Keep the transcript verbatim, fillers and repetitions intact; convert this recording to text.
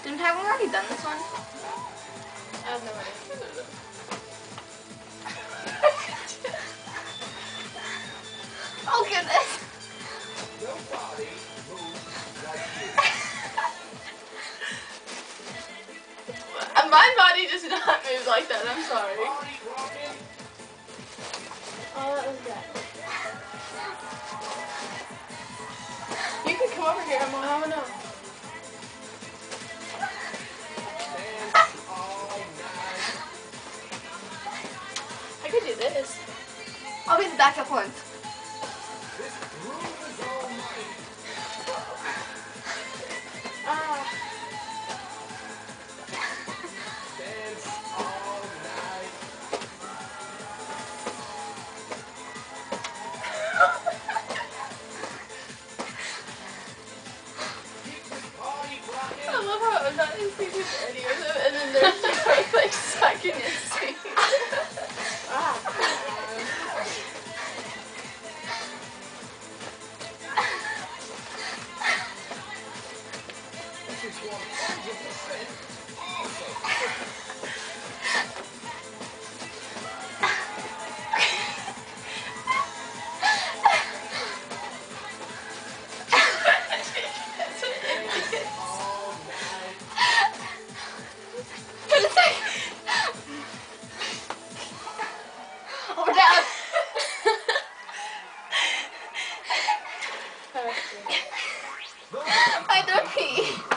Didn't haven't we already done this one? I have no idea. Oh goodness. My body does not move like that, I'm sorry. Oh, that was bad. You can come over here, I'm gonna have enough. I could do this. I'll be the backup one. Ah. I love how I'm not in sync with any of them, and then there's just like, like second in sync. Ah. This is one hundred percent awesome. Oh, down. I don't pee.